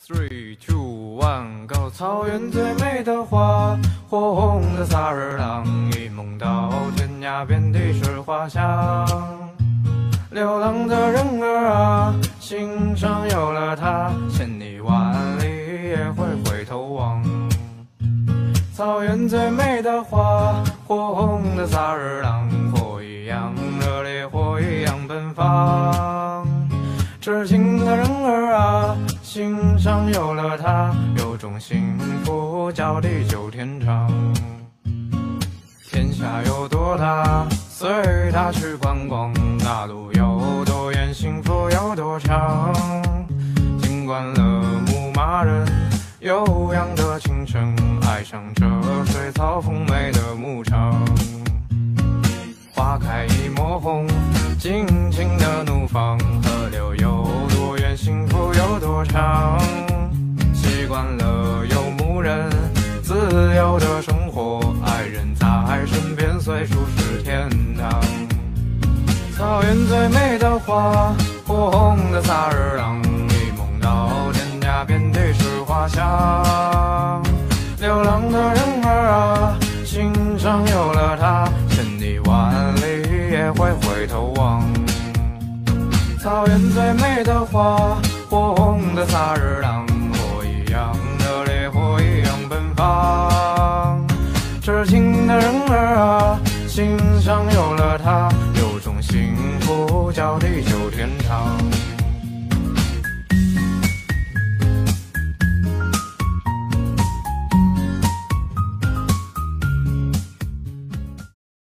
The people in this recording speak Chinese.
3、2、1 ，Go！ 草原最美的花，火红的萨日朗，一梦到天涯，遍地是花香。流浪的人儿啊，心上有了它，千里万里也会回头望。草原最美的花，火红的萨日朗，火一样热烈，火一样奔放。痴情的人儿啊，心上有了它，有种幸福叫地久天长。天下有多大，随它去观光，大路有多远，幸福有多长。尽管了牧马人悠扬的清晨，爱上这水草丰美的牧场。花开一抹红，尽情的怒放，河流有多远，幸福有多长。习惯了游牧人自由的生活，爱人在身边，随处是天堂。草原最美的花，火红的萨日朗，一梦到天涯，遍地是花香。流浪的人儿啊，心上有了它，千里万里也会回头望。草原最美的花，火红的萨日朗，